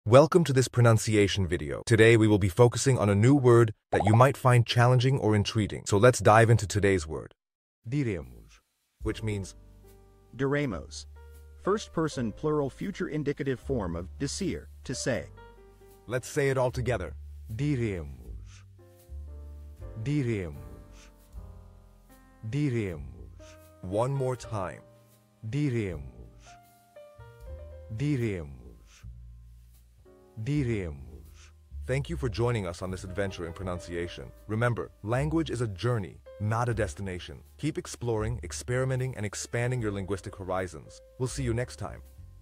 Welcome to this pronunciation video. Today we will be focusing on a new word that you might find challenging or intriguing. So let's dive into today's word. Diremos. Which means Diremos. First-person plural future indicative form of decir, to say. let's say it all together. Diremos. Diremos. Diremos. One more time. Diremos. Diremos. Diremos. Thank you for joining us on this adventure in pronunciation. Remember, language is a journey, not a destination. Keep exploring, experimenting, and expanding your linguistic horizons. We'll see you next time.